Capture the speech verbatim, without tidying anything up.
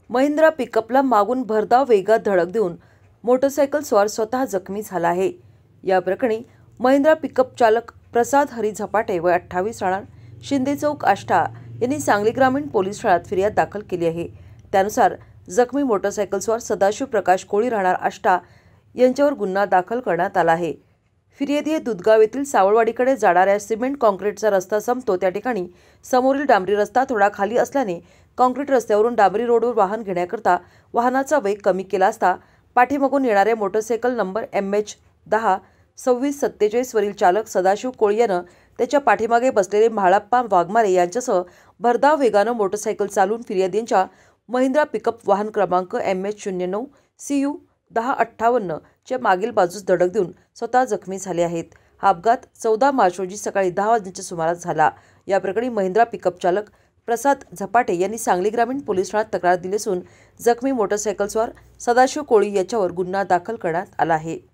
महिंद्रा पिकअपला मागून भरधाव वेगात धडक देऊन मोटरसायकल स्वार स्वतः जखमी झाला आहे। या प्रकरणी महिंद्रा पिकअप चालक प्रसाद हरी झपाटे वय अठ्ठावीस राहणार शिंदे चौक आष्टा यांनी सांगली ग्रामीण पोलीस ठाण्यात फिर्याद दाखल केली आहे। त्यानुसार जखमी मोटरसायकल स्वार सदाशिव प्रकाश कोळी राहणार आष्टा यांच्यावर गुन्हा दाखल करण्यात आला आहे। फिर्यादी हे दुधगाव येथील सावळवाडीकडे जाणाऱ्या सिमेंट कॉन्क्रीटचा रस्ता संपतो त्या ठिकाणी समोरील डांबरी रस्ता थोडा खाली असल्याने कॉन्क्रीट रस्त्यावरून डांबरी रोडवर वाहन घेण्याकरता वाहनाचा वेग कमी केला असता पाठीमागून येणाऱ्या मोटरसायकल नंबर एम एच दहा सव्वीस सत्तेचाळीस वरील चालक सदाशिव कोळी यानं त्याच्या पाठीमागे बसलेले म्हाळप्पा वाघमारे यांच्यासह भरधाव वेगानं मोटरसायकल चालवून फिर्यादींच्या महिंद्रा पिकअप वाहन क्रमांक एम एच शून्य नऊ सी यू दहा अठ्ठावन्न च्या मागील बाजूस धडक देऊन स्वतः जखमी झाले आहेत। हा अपघात चौदा मार्च रोजी सकाळी दहा वाजण्याच्या सुमारास झाला। या प्रकरणी महिंद्रा पिकअप चालक प्रसाद झपाटे यांनी सांगली ग्रामीण पोलीस ठाण्यात तक्रार दिली असून जखमी मोटरसायकल स्वार सदाशिव कोळी याच्यावर गुन्हा दाखल करण्यात आला आहे।